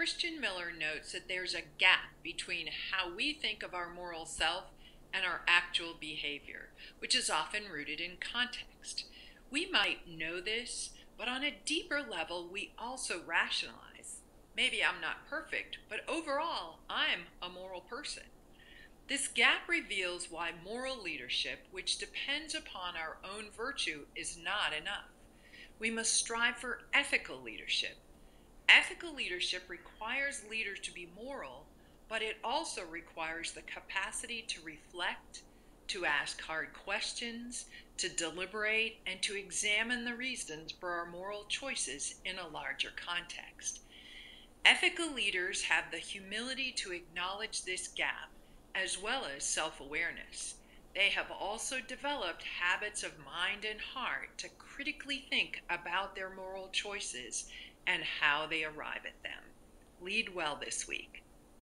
Christian Miller notes that there's a gap between how we think of our moral self and our actual behavior, which is often rooted in context. We might know this, but on a deeper level, we also rationalize. Maybe I'm not perfect, but overall, I'm a moral person. This gap reveals why moral leadership, which depends upon our own virtue, is not enough. We must strive for ethical leadership. Ethical leadership requires leaders to be moral, but it also requires the capacity to reflect, to ask hard questions, to deliberate, and to examine the reasons for our moral choices in a larger context. Ethical leaders have the humility to acknowledge this gap, as well as self-awareness. They have also developed habits of mind and heart to critically think about their moral choices and how they arrive at them. Lead well this week.